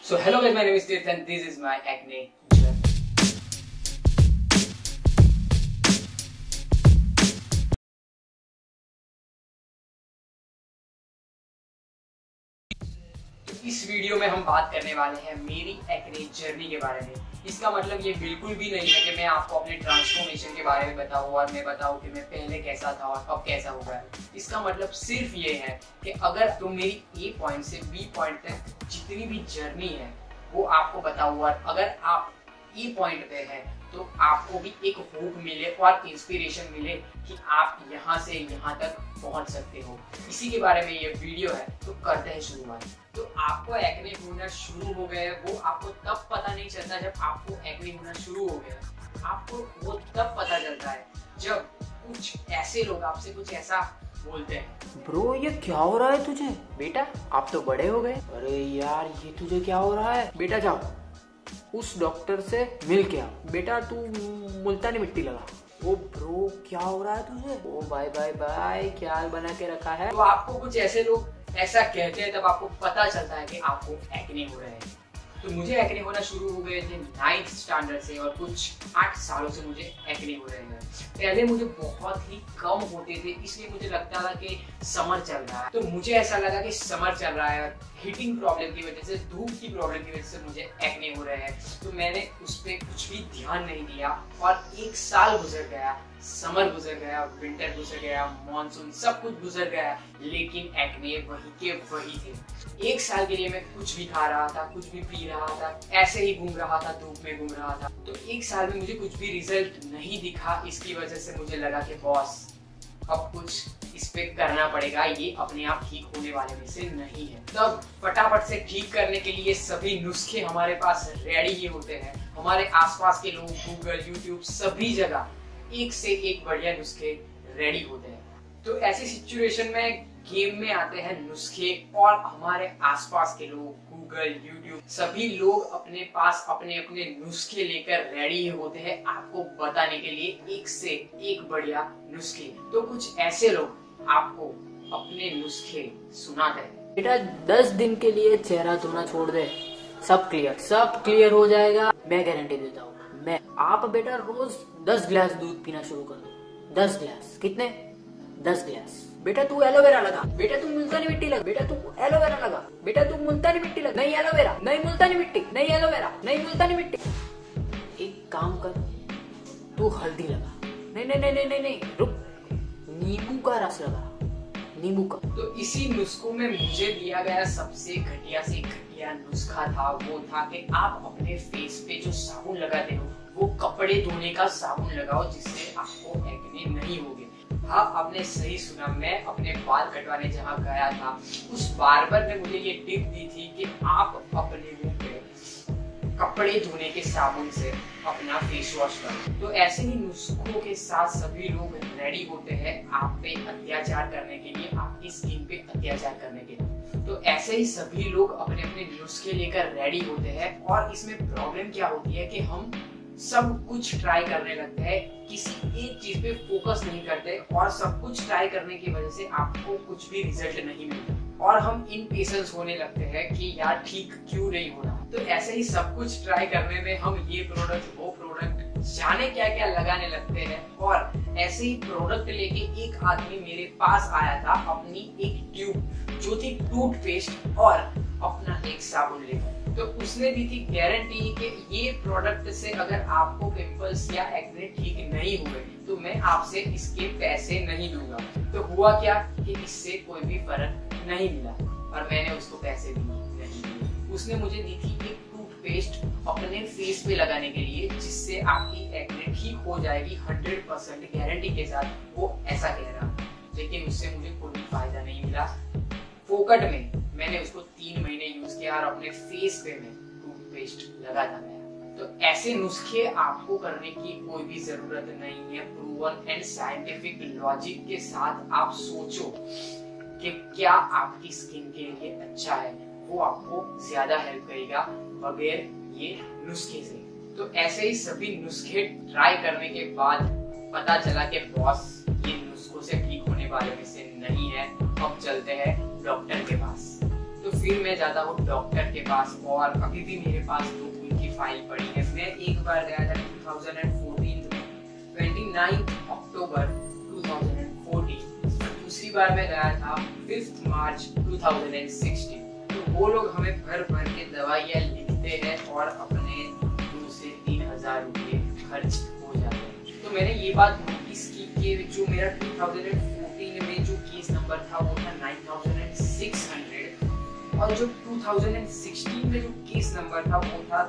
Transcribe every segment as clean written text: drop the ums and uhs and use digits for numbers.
So hello guys, my name is Tirth and this is my acne. इस video में हम बात करने वाले हैं मेरी एक्ने जर्नी के बारे में। इसका मतलब ये बिल्कुल भी नहीं है कि मैं आपको अपने ट्रांसफॉर्मेशन के बारे में बताऊं और मैं बताऊं कि मैं पहले कैसा था और अब कैसा हो गया। इसका मतलब सिर्फ ये है कि अगर तुम मेरी ए पॉइंट से बी पॉइंट तक जितनी भी जर्नी है वो आपको बताऊं और अगर आप ई पॉइंट पे हैं तो आपको भी एक होप मिले और इंस्पिरेशन मिले कि आप यहाँ से यहाँ तक पहुँच सकते हो। इसी के बारे में ये वीडियो है, तो करते हैं शुरुआत। तो आपको एक्ने होना शुरू हो गए वो आपको तब पता नहीं चलता जब आपको एक्ने होना शुरू हो गया। आपको वो तब पता चलता है जब कुछ ऐसे लोग आपसे कुछ ऐसा बोलते हैं, ब्रो ये क्या हो रहा है तुझे? बेटा आप तो बड़े हो गए। अरे यार ये तुझे क्या हो रहा है? बेटा जाओ उस डॉक्टर से मिल के आ। बेटा तू मुल्तानी मिट्टी लगा। ओ ब्रो क्या हो रहा है तुझे? ओ बाय बाय बाय, क्या बना के रखा है? तो आपको कुछ ऐसे लोग ऐसा कहते हैं तब आपको पता चलता है कि आपको एक्ने हो रहे हैं। तो मुझे एक्ने होना शुरू हो गए थे 9th स्टैंडर्ड से और कुछ 8 सालों से मुझे एक्ने हो रहे हैं। पहले मुझे बहुत ही कम होते थे, इसलिए मुझे लगता था कि समर चल रहा है। तो मुझे ऐसा लगा कि समर चल रहा है, हीटिंग प्रॉब्लम की वजह से, धूप की प्रॉब्लम की वजह से मुझे एक्ने हो रहे हैं। तो मैंने उस पर कुछ भी ध्यान नहीं दिया और 1 साल गुजर गया, समर गुजर गया, विंटर गुजर गया, मॉनसून सब कुछ गुजर गया, लेकिन एक्ने वही के वही थे। 1 साल के लिए मैं कुछ भी खा रहा था, कुछ भी पी रहा था, ऐसे ही घूम रहा था, धूप में घूम रहा था। तो 1 साल में मुझे कुछ भी रिजल्ट नहीं दिखा। इसकी वजह से मुझे लगा कि बॉस अब कुछ इस पे करना पड़ेगा, ये अपने आप ठीक होने वाले में से नहीं है। तब फटाफट से ठीक करने के लिए सभी नुस्खे हमारे पास रेडी ही होते हैं। हमारे आसपास के लोग गूगल, यूट्यूब सभी जगह एक से एक बढ़िया नुस्खे रेडी होते हैं। तो ऐसी सिचुएशन में गेम में आते हैं नुस्खे और हमारे आसपास के लोग गूगल, यूट्यूब सभी लोग अपने पास अपने अपने नुस्खे लेकर रेडी होते हैं आपको बताने के लिए एक से एक बढ़िया नुस्खे। तो कुछ ऐसे लोग आपको अपने नुस्खे सुनाते हैं। बेटा 10 दिन के लिए चेहरा धोना छोड़ दे, सब क्लियर हो जाएगा, मैं गारंटी देता हूँ। मैं आप बेटा रोज 10 गिलास दूध पीना शुरू कर दो। 10 गिलास कितने? 10 गिलास। बेटा तू एलोवेरा लगा, बेटा तू मुल्तानी मिट्टी लगा, बेटा तू एलोवेरा लगा, बेटा तू मुल्तानी मिट्टी लगा, नहीं एलोवेरा, नहीं मुल्तानी मिट्टी, नहीं एलोवेरा, नहीं मुल्तानी मिट्टी। एक काम कर, तू हल्दी लगा, नहीं नहीं नहीं नहीं नहीं रुक, नींबू का रस लगा, नींबू का। तो इसी नुस्खों में मुझे दिया गया सबसे घटिया से घटिया नुस्खा था वो था कि आप अपने फेस पे जो साबुन लगाते हो वो कपड़े धोने का साबुन लगाओ, जिससे आपको एक्ने नहीं होगे। हाँ आपने सही सुना, मैं अपने बाल कटवाने जहाँ गया था उस बार्बर ने मुझे ये टिप दी थी कि आप अपने मुंह पे कपड़े धोने के साबुन से अपना फेस वॉश करो। तो ऐसे ही नुस्खों के साथ सभी लोग रेडी होते हैं आप पे अत्याचार करने के लिए, आपकी स्किन पे अत्याचार करने के लिए। तो ऐसे ही सभी लोग अपने अपने नुस्खे लेकर रेडी होते हैं और इसमें प्रॉब्लम क्या होती है कि हम सब कुछ ट्राई करने लगते हैं, किसी एक चीज पे फोकस नहीं करते और सब कुछ ट्राई करने की वजह से आपको कुछ भी रिजल्ट नहीं मिलता और हम इम्पेशेंस होने लगते हैं कि यार ठीक क्यों नहीं हो रहा। तो ऐसे ही सब कुछ ट्राई करने में हम ये प्रोडक्ट वो प्रोडक्ट जाने क्या क्या लगाने लगते हैं और ऐसे ही प्रोडक्ट लेके एक आदमी मेरे पास आया था अपनी एक ट्यूब जो थी टूथपेस्ट और अपना एक साबुन लेकर। तो उसने दी थी गारंटी कि ये प्रोडक्ट से अगर आपको पिंपल्स या एक्ने ठीक नहीं हुए तो मैं आपसे इसके पैसे नहीं दूंगा। तो हुआ क्या कि इससे कोई भी फर्क नहीं मिला और मैंने उसको पैसे भी नहीं दिए। उसने मुझे दी थी एक टूथपेस्ट अपने फेस पे लगाने के लिए जिससे आपकी एक्ने ठीक हो जाएगी 100% गारंटी के साथ, वो ऐसा कह रहा। लेकिन उससे मुझे कोई फायदा नहीं मिला। फोकट में मैंने उसको 3 महीने यूज किया और अपने फेस पे में टूथपेस्ट लगाता गया। तो ऐसे नुस्खे आपको करने की कोई भी जरूरत नहीं है। प्रूवन एंड साइंटिफिक लॉजिक के साथ आप सोचो कि क्या आपकी स्किन के लिए अच्छा है, वो आपको ज्यादा हेल्प करेगा बगैर ये नुस्खे से। तो ऐसे ही सभी नुस्खे ट्राई करने के बाद पता चला कि बॉस ये नुस्खों से ठीक होने वाले में से नहीं है, अब चलते हैं डॉक्टर के पास। तो फिर मैं जाता हूँ डॉक्टर के पास और अभी भी मेरे पास 2 खून की फाइल पड़ी है। मैं एक बार गया था 2014 में 29 अक्टूबर 2014। दूसरी बार मैं गया था 5 मार्च 2016। तो वो लोग हमें भर भर के दवाइयाँ लिखते हैं और अपने 2 से 3 हजार रुपये खर्च हो जाते हैं। तो मैंने ये बात नोटिस की कि जो मेरा 2014 में जो केस नंबर था वो था 9600 और जो 2016 में जो केस नंबर था वो था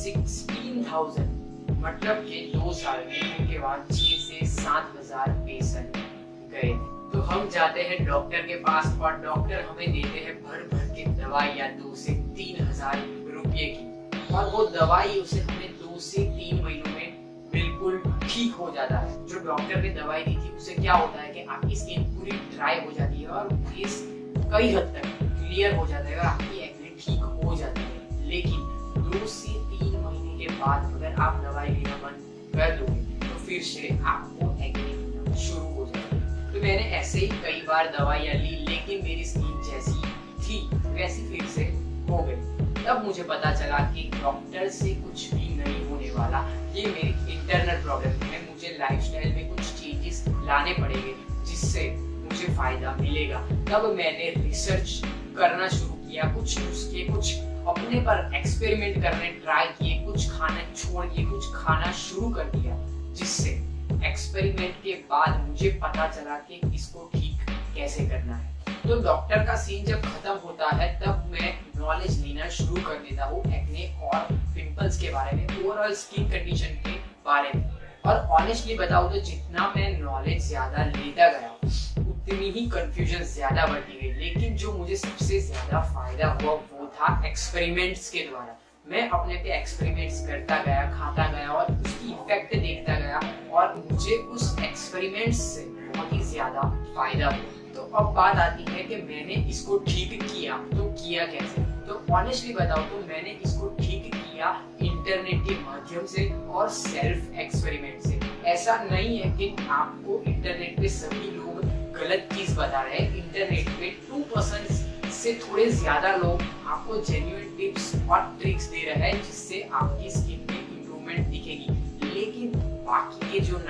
16000। मतलब कि 2 साल में उनके बाद 6 से 7 हजार पेशेंट गए। तो हम जाते हैं डॉक्टर के पास और डॉक्टर हमें देते हैं भर भर के दवाई या 2 से 3 हजार रुपये की, और वो दवाई उसे हमें 2 से 3 महीनों में बिल्कुल ठीक हो जाता है। जो डॉक्टर ने दवाई दी थी उससे क्या होता है कि आपकी स्किन पूरी ड्राई हो जाती है और फेस कई हद तक क्लियर हो जाता है और आपकी एक्ने ठीक हो जाती है। लेकिन 2 से 3 महीने के बाद अगर आप दवाई लेना बंद कर दोगे तो फिर से आपको एक्ने शुरू हो जाएगा। तो मैंने ऐसे ही कई बार दवाइयाँ ली, लेकिन मेरी स्किन जैसी थी वैसी फिर से हो गई। तब मुझे पता चला कि डॉक्टर से कुछ भी नहीं होने वाला, ये मेरी इंटरनल प्रॉब्लम है। मुझे लाइफस्टाइल में कुछ चेंजेस लाने पड़ेंगे जिससे मुझे फायदा मिलेगा। तब मैंने रिसर्च करना शुरू किया, कुछ नुस्खे, कुछ अपने पर एक्सपेरिमेंट करने ट्राई किए, कुछ खाना छोड़ के कुछ खाना शुरू कर दिया, जिससे एक्सपेरिमेंट के बाद मुझे पता चला कि इसको ठीक कैसे करना है। तो डॉक्टर का सीन जब खत्म होता है तब मैं नॉलेज लेना शुरू कर देता हूँ एक्ने और पिंपल्स के बारे में, ओवरऑल स्किन कंडीशन के बारे में। और ऑनेस्टली बताऊँ तो जितना मैं नॉलेज ज्यादा लेता गया उतनी ही कंफ्यूजन ज्यादा बढ़ती गई। लेकिन जो मुझे सबसे ज्यादा फायदा हुआ वो था एक्सपेरिमेंट्स के द्वारा। मैं अपने पे एक्सपेरिमेंट्स करता गया, खाता गया और उसकी इफेक्ट देखता गया, और मुझे उस एक्सपेरिमेंट्स से बहुत ही ज्यादा फायदा हुआ। तो अब बात आती है कि मैंने इसको ठीक किया, तो किया कैसे? तो ऑनेस्टली बताऊं तो मैंने इसको ठीक किया इंटरनेट के माध्यम से और सेल्फ एक्सपेरिमेंट से। ऐसा नहीं है कि आपको इंटरनेट पे सभी लोग गलत चीज बता रहे हैं। इंटरनेट पे 2% से थोड़े ज्यादा लोग आपको जेन्युइन टिप्स और ट्रिक्स दे रहे हैं जिससे आपकी स्किन में इंप्रूवमेंट दिखेगी। लेकिन बाकी के जो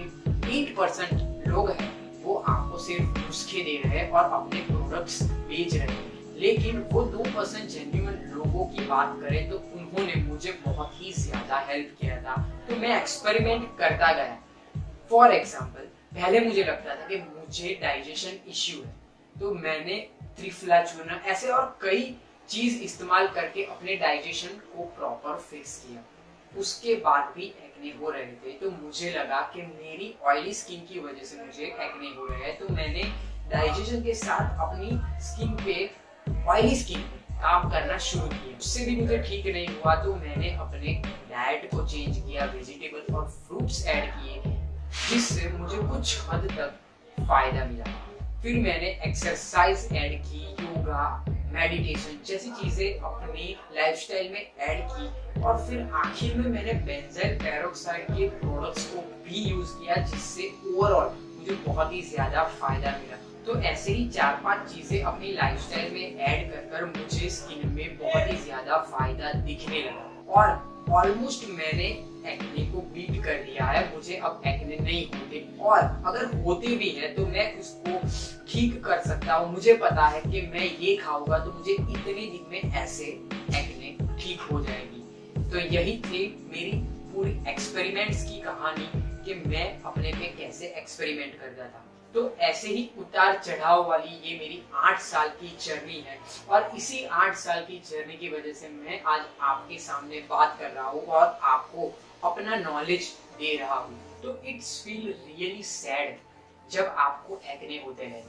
98% लोग हैं वो आपको सिर्फ नुस्खे दे रहे हैं और अपने प्रोडक्ट्स बेच रहे हैं। लेकिन वो 2% जेन्युइन लोगों की बात करें तो उन्होंने मुझे बहुत ही ज्यादा हेल्प किया था। तो मैं एक्सपेरिमेंट करता गया। फॉर एग्जाम्पल, पहले मुझे लगता था कि मुझे डाइजेशन इश्यू है, तो मैंने त्रिफला चूर्ण ऐसे और कई चीज इस्तेमाल करके अपने डाइजेशन को प्रॉपर फिक्स किया। उसके बाद भी एक्ने हो रहे थे, तो मुझे लगा कि मेरी ऑयली स्किन की वजह से मुझे एक्ने हो रहे हैं। तो मैंने डाइजेशन के साथ अपनी स्किन पे, ऑयली स्किन पे काम करना शुरू किया। उससे भी मुझे ठीक नहीं हुआ, तो मैंने अपने डाइट को चेंज किया, वेजिटेबल और फ्रूट्स ऐड किए, जिससे मुझे कुछ हद तक फायदा मिला। फिर मैंने एक्सरसाइज ऐड की, योगा, मेडिटेशन जैसी चीजें अपनी लाइफस्टाइल में ऐड की, और फिर आखिर में मैंने बेंजाइल पेरोक्साइड के प्रोडक्ट्स को भी यूज किया, जिससे ओवरऑल मुझे बहुत ही ज्यादा फायदा मिला। तो ऐसे ही 4-5 चीजें अपनी लाइफस्टाइल में ऐड कर मुझे स्किन में बहुत ही ज्यादा फायदा दिखने लगा, और ऑलमोस्ट मैंने एक्ने को बीट कर दिया है। मुझे अब एक्ने नहीं होते, और अगर होते भी हैं तो मैं उसको ठीक कर सकता हूँ। मुझे पता है कि मैं ये खाऊंगा तो मुझे इतने दिन में ऐसे एक्ने ठीक हो जाएगी। तो यही थी मेरी पूरी एक्सपेरिमेंट्स की कहानी कि मैं अपने पे कैसे एक्सपेरिमेंट करता था। तो ऐसे ही उतार चढ़ाव वाली ये मेरी 8 साल की जर्नी है, और इसी 8 साल की जर्नी की वजह से मैं आज आपके सामने बात कर रहा हूँ और आपको अपना नॉलेज दे रहा हूँ। तो इट्स फील रियली सैड जब आपको एक्ने होते हैं।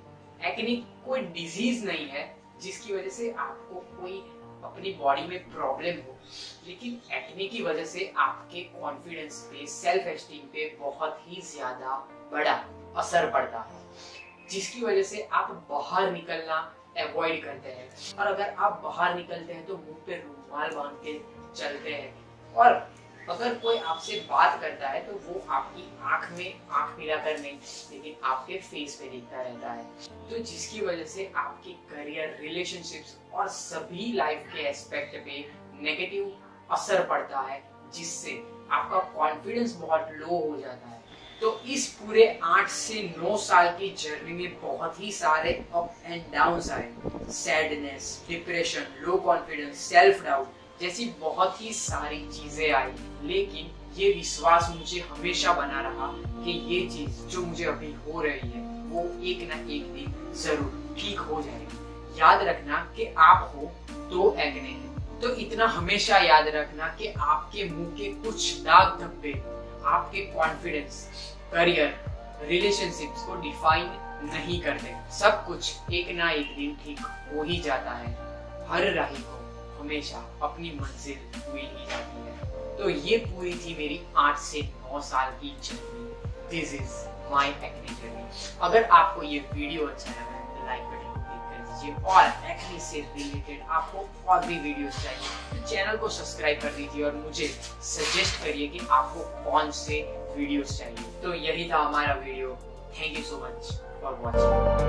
एक्ने कोई डिजीज नहीं है जिसकी वजह से आपको कोई अपनी बॉडी में प्रॉब्लम हो, लेकिन एक्ने की वजह से आपके कॉन्फिडेंस पे, सेल्फ एस्टीम पे बहुत ही ज्यादा बड़ा असर पड़ता है, जिसकी वजह से आप बाहर निकलना अवॉइड करते हैं। और अगर आप बाहर निकलते हैं तो मुंह पे रुमाल बांध के चलते हैं, और अगर कोई आपसे बात करता है तो वो आपकी आंख में आंख मिलाकर नहीं, लेकिन आपके फेस पे देखता रहता है। तो जिसकी वजह से आपके करियर, रिलेशनशिप्स और सभी लाइफ के एस्पेक्ट पे नेगेटिव असर पड़ता है, जिससे आपका कॉन्फिडेंस बहुत लो हो जाता है। तो इस पूरे 8 से 9 साल की जर्नी में बहुत ही सारे अप एंड डाउन्स आए, sadness, depression, low confidence, self doubt जैसी बहुत ही सारी चीजें आई, लेकिन ये विश्वास मुझे हमेशा बना रहा कि ये चीज जो मुझे अभी हो रही है वो एक ना एक दिन जरूर ठीक हो जाएगी। याद रखना कि आप हो तो एक्ने है, तो इतना हमेशा याद रखना कि आपके मुंह के कुछ दाग धब्बे आपके कॉन्फिडेंस, करियर, रिलेशनशिप्स को डिफाइन नहीं करते। सब कुछ एक ना एक दिन ठीक हो ही जाता है। हर राही को हमेशा अपनी मंजिल मिल ही जाती है। तो ये पूरी थी मेरी 8 से 9 साल की journey. This is my acne journey. अगर आपको ये वीडियो अच्छा लगा है तो लाइक बटन को क्लिक कर दीजिए, और एक्ने से रिलेटेड आपको और भी वीडियोस चाहिए तो चैनल को सब्सक्राइब कर दीजिए और मुझे सजेस्ट करिए कि आपको कौन से वीडियोस चाहिए। तो यही था हमारा video. Thank you so much for watching.